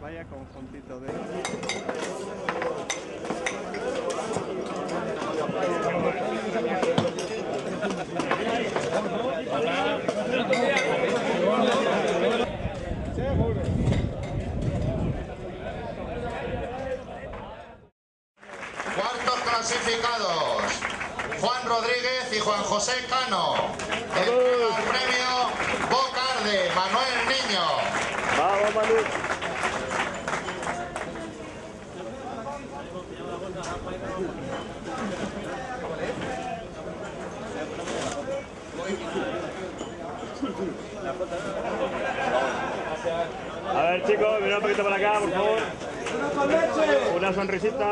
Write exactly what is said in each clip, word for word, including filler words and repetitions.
Vaya conjuntito de... Cuartos clasificados, Juan Rodríguez y Juan José Cano. El premio Bocarde, Manuel Niño. Vamos, Manu. A ver, chicos, mirad un poquito para acá, por favor. Una sonrisita.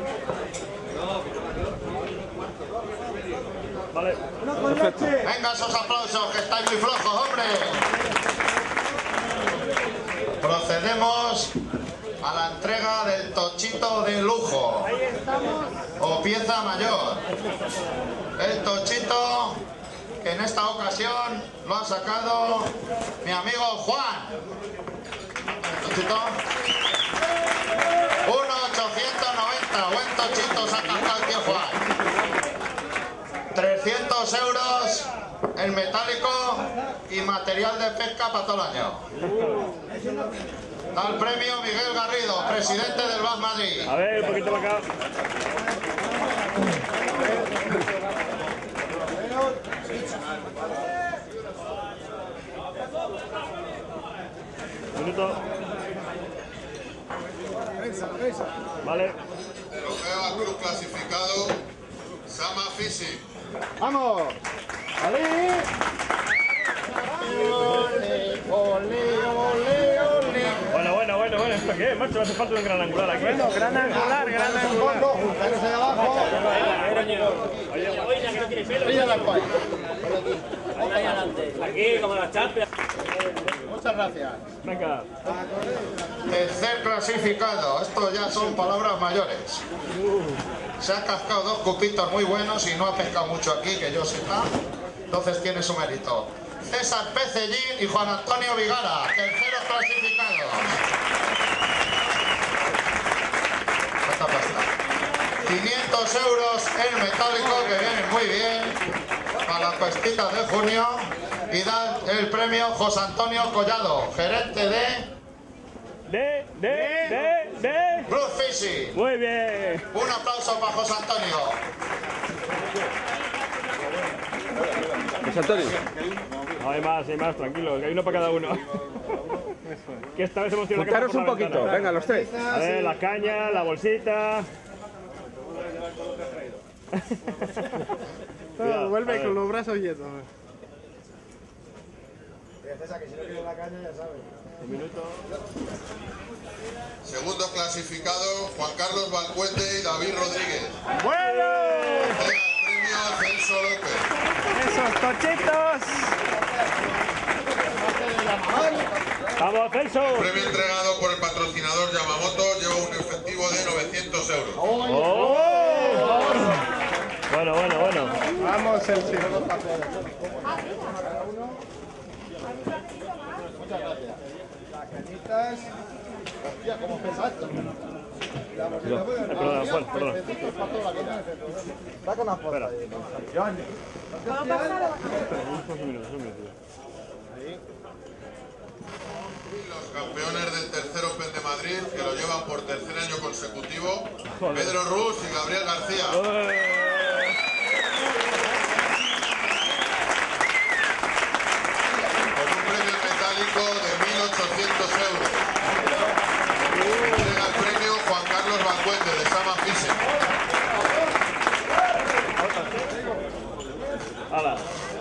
Vale. Venga esos aplausos, que estáis muy flojos, hombre. Procedemos a la entrega del tochito de lujo o pieza mayor. El tochito que en esta ocasión lo ha sacado mi amigo Juan. El tochito. uno ochocientos noventa, buen tochito se ha sacado el tío Juan. trescientos euros en metálico y material de pesca para todo el año. Da el premio Miguel Garrido, presidente del B A S Madrid. A ver, un poquito para acá. Un minuto. Vale. Trofeo al club clasificado Sama Fishing. ¡Vamos! ¡Ale! ¡Ole, ole, ole, ole! Bueno, bueno, bueno, bueno, ¿esto qué es, macho? Me hace falta un gran angular aquí. Bueno, gran angular, gran angular. Juntarse de abajo. Oye, que no tiene pelo. Brilla la espalda. Ahí adelante. Aquí, como las champions. Muchas gracias. Venga. Tercer clasificado, esto ya son palabras mayores. Se ha cascado dos cupitos muy buenos y no ha pescado mucho aquí, que yo sepa. Entonces tiene su mérito. César Pecellín y Juan Antonio Vigara, terceros clasificados. Esta pasta. quinientos euros en metálico, que vienen muy bien para las pesquitas de junio. Y da el premio José Antonio Collado, gerente de... De, de, de, de. Blue Fishing. Muy bien. Un aplauso para José Antonio. José Antonio. No hay más, hay más, tranquilo, que hay uno para cada uno. Que esta vez hemos tenido que Juntaros pasar un por la poquito, ventana. venga, los tres. A ver, las cañas, la bolsita. Todo vuelve a ver. con los brazos quietos. Un minuto. Segundo clasificado, Juan Carlos Valcuete y David Rodríguez. ¡Bueno! Premio Celso López. ¡Esos tochitos! ¡Vamos, Celso! Premio entregado por el patrocinador Yamamoto lleva un efectivo de novecientos euros. ¡Oh! Bueno, bueno, bueno. Vamos, el chico. Muchas gracias. Las cañitas. Hostia, ¿cómo pesa esto? Perdón, Juan, perdón. Saca una foto. Espera. Ahí. Un minuto, un minuto. Los campeones del tercer Open de Madrid, que lo llevan por tercer año consecutivo, Pedro Rus y Gabriel García. Con un premio metálico de mil ochocientos euros. Entrega el premio Juan Carlos Valcuente de Sama Fishing. ¡Hala!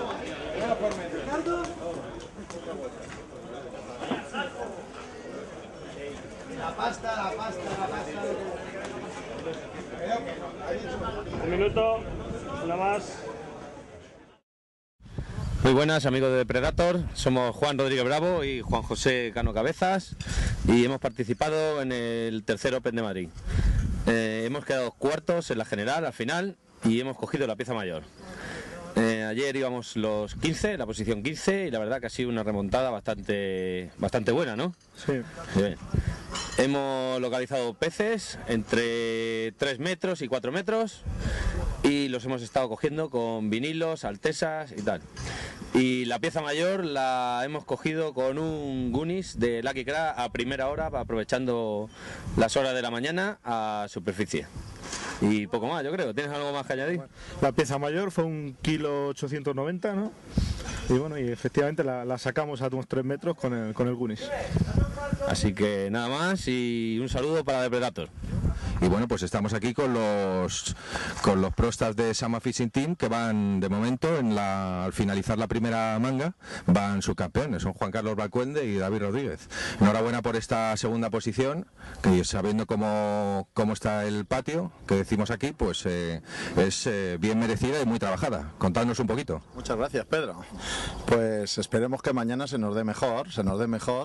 La pasta, la pasta, la pasta. Un minuto, una más. Muy buenas, amigos de Depredator. Somos Juan Rodríguez Bravo y Juan José Cano Cabezas y hemos participado en el tercer Open de Madrid. Eh, hemos quedado cuartos en la general al final y hemos cogido la pieza mayor. Eh, ayer íbamos los quince, la posición quince, y la verdad que ha sido una remontada bastante bastante buena, ¿no? Sí. Bien. Hemos localizado peces entre tres metros y cuatro metros y los hemos estado cogiendo con vinilos, altesas y tal. Y la pieza mayor la hemos cogido con un Gunis de Lucky Craft a primera hora, aprovechando las horas de la mañana a superficie. Y poco más, yo creo. ¿Tienes algo más que añadir? La pieza mayor fue un kilo ochocientos noventa, ¿no? Y bueno, y efectivamente la, la sacamos a unos tres metros con el, con el Gunis. Así que nada más y un saludo para Depredator. Y bueno, pues estamos aquí con los con los prostas de Sama Fishing Team, que van de momento, en la, al finalizar la primera manga, van subcampeones, son Juan Carlos Balcuende y David Rodríguez. Enhorabuena por esta segunda posición, que sabiendo cómo, cómo está el patio, que decimos aquí, pues eh, es eh, bien merecida y muy trabajada. Contadnos un poquito. Muchas gracias, Pedro. Pues esperemos que mañana se nos dé mejor, se nos dé mejor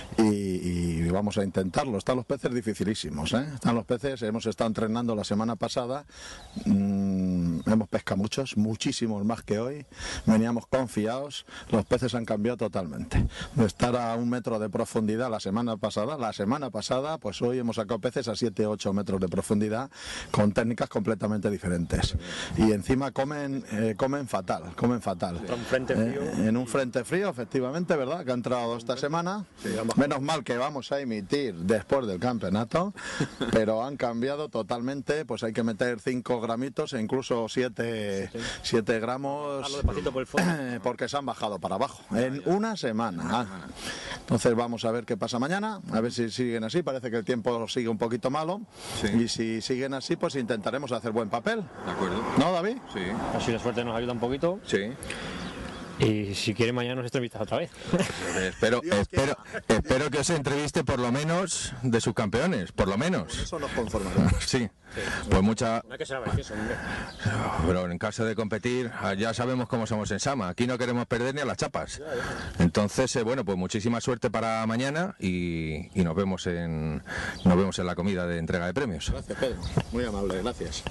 y, y vamos a intentarlo. Están los peces dificilísimos, ¿eh? Están los peces, hemos estado entrenando la semana pasada, mmm, hemos pescado muchos, muchísimos más que hoy, veníamos confiados, los peces han cambiado totalmente. De estar a un metro de profundidad la semana pasada, la semana pasada, pues hoy hemos sacado peces a siete u ocho metros de profundidad con técnicas completamente diferentes. Y encima comen, eh, comen fatal, comen fatal. Un frente frío. Eh, en un frente frío, efectivamente, ¿verdad? Que ha entrado esta semana. Menos mal que vamos a emitir después del campeonato, pero han cambiado totalmente, pues hay que meter cinco gramitos e incluso siete gramos porque se han bajado para abajo en una semana. Entonces vamos a ver qué pasa mañana, a ver si siguen así. Parece que el tiempo sigue un poquito malo, sí. Y si siguen así, pues intentaremos hacer buen papel. De acuerdo. ¿No, David? Sí. Así la suerte nos ayuda un poquito. Sí. Y si quiere mañana nos entrevistas otra vez. espero, espero, espero que os entreviste por lo menos de subcampeones, por lo menos. Eso nos conformará. Sí. Pues mucha... No hay que ser avaricioso, hombre. Pero en caso de competir, ya sabemos cómo somos en Sama. Aquí no queremos perder ni a las chapas. Entonces, eh, bueno, pues muchísima suerte para mañana y, y nos vemos en nos vemos en la comida de entrega de premios. Gracias, Pedro. Muy amable, gracias.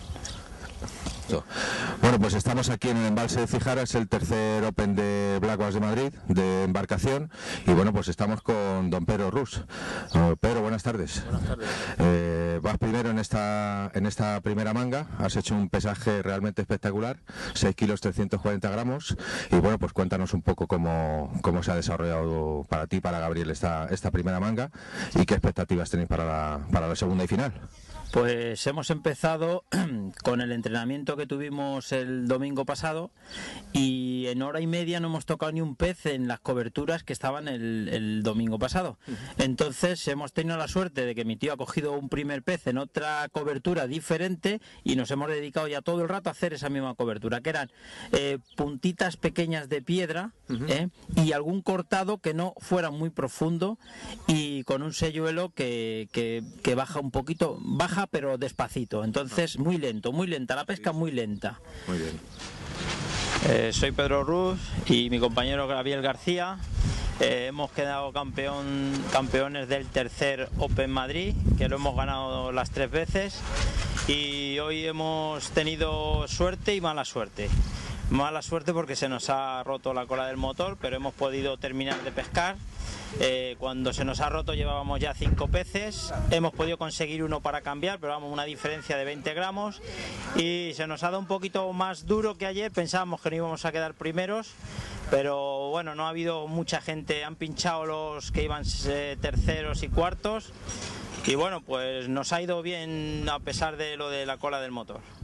Bueno, pues estamos aquí en el embalse de Cijara, es el tercer Open de Blackbass de Madrid, de embarcación, y bueno, pues estamos con don Pedro Rus. Uh, Pedro, buenas tardes. Buenas tardes. Eh, vas primero en esta en esta primera manga, has hecho un pesaje realmente espectacular, seis kilos trescientos cuarenta gramos, y bueno, pues cuéntanos un poco cómo, cómo se ha desarrollado para ti, para Gabriel, esta, esta primera manga, y qué expectativas tenéis para la, para la segunda y final. Pues hemos empezado con el entrenamiento que tuvimos el domingo pasado y en hora y media no hemos tocado ni un pez en las coberturas que estaban el, el domingo pasado. Entonces hemos tenido la suerte de que mi tío ha cogido un primer pez en otra cobertura diferente y nos hemos dedicado ya todo el rato a hacer esa misma cobertura, que eran eh, puntitas pequeñas de piedra, uh-huh. eh, y algún cortado que no fuera muy profundo y con un selluelo que, que, que baja un poquito, baja pero despacito, entonces muy lento, muy lenta, la pesca muy lenta. Muy bien. Eh, soy Pedro Ruz y mi compañero Gabriel García. Eh, hemos quedado campeón, campeones del tercer Open Madrid, que lo hemos ganado las tres veces, y hoy hemos tenido suerte y mala suerte. Mala suerte porque se nos ha roto la cola del motor, pero hemos podido terminar de pescar. Eh, cuando se nos ha roto llevábamos ya cinco peces, hemos podido conseguir uno para cambiar, pero vamos, una diferencia de veinte gramos, y se nos ha dado un poquito más duro que ayer. Pensábamos que no íbamos a quedar primeros, pero bueno, no ha habido mucha gente, han pinchado los que iban eh, terceros y cuartos, y bueno, pues nos ha ido bien a pesar de lo de la cola del motor.